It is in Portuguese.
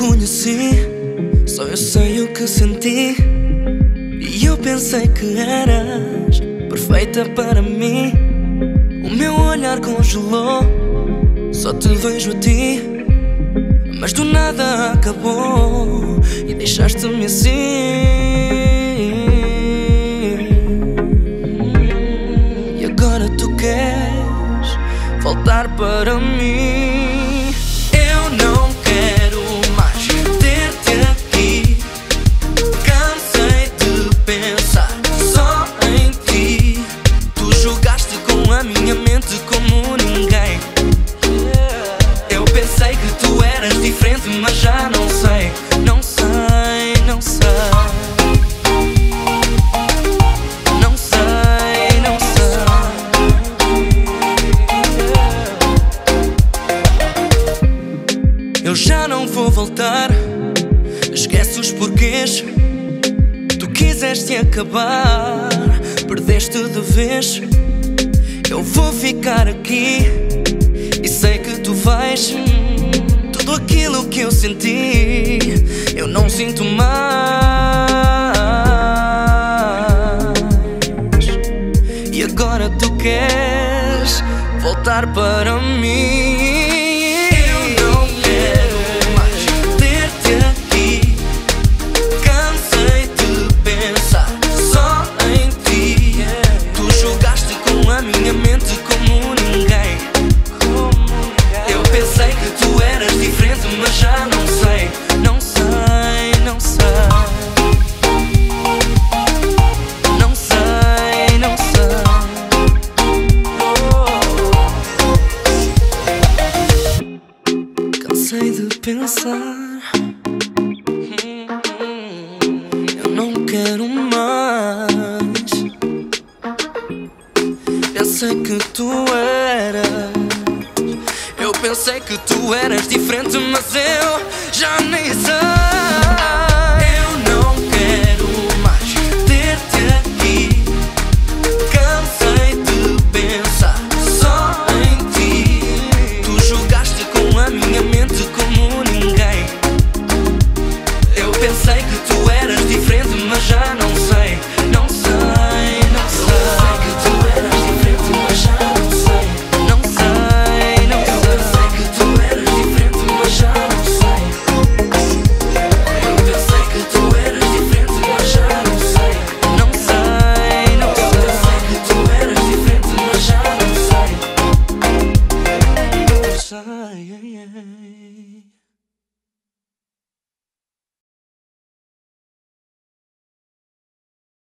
conheci, só eu sei o que senti. E eu pensei que eras perfeita para mim. O meu olhar congelou, só te vejo a ti. Mas do nada acabou e deixaste-me assim. E agora tu queres voltar para mim. Eu não quero mais ter-te aqui. Cansei de pensar só em ti. Tu jogaste com a minha mente como ninguém. Eu pensei que tu eras diferente, mas já não sei, não sei, não sei. Não sei, não sei. Eu já não vou voltar, esquece os porquês. Tu quiseste acabar, perdeste de vez. Eu vou ficar aqui e sei que tu vais. Tudo aquilo que eu senti, eu não sinto mais. E agora tu queres voltar para mim. Eu não quero mais ter-te aqui. Cansei de pensar só em ti. Tu jogaste com a minha mente como ninguém. Eu pensei que tu eras diferente, mas já não sei, não sei, não sei. Não sei, não sei. Cansei de pensar, eu não quero mais. Pensei que tu eras. Eu pensei que tu eras diferente, mas eu já nem sei.